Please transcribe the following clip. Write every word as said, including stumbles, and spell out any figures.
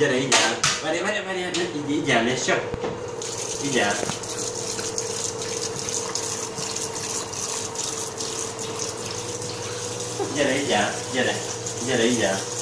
gyere, így áll. Várjál, várjál, várjál, így, így áll, nézd csak. Így áll. Gyere, így áll, gyere. Gyere, így áll.